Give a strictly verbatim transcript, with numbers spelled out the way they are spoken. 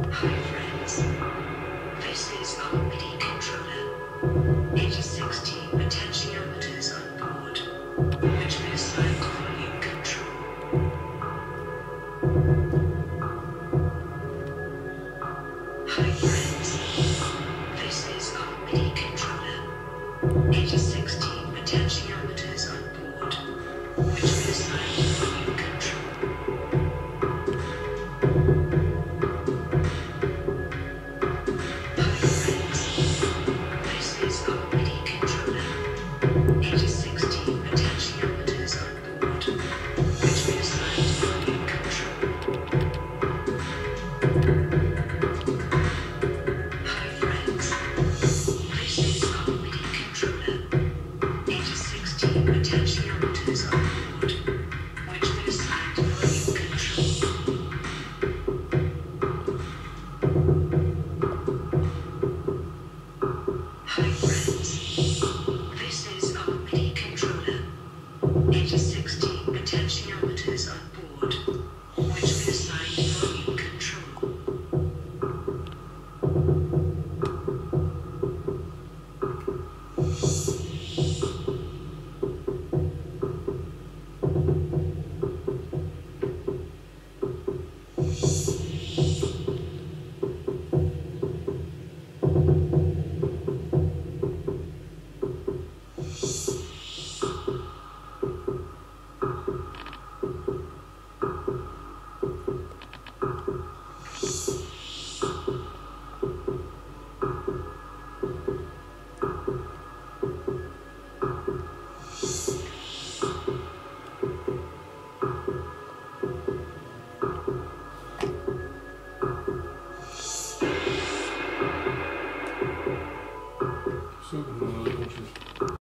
Hi friends, this is our MIDI controller. It is sixteen potentiometers on board, which will assign volume control. Hi friends, this is our MIDI controller. It is sixteen potentiometers on board, which will assign volume control. Hi friends, this is our MIDI controller. It is sixteen potentiometers on board, which will assign volume control. Hi friends, this is our MIDI controller. It is sixteen potentiometers on board, which will assign volume control. Hi friends, this is our MIDI controller. It is sixteen potentiometers on board, which will assign volume control.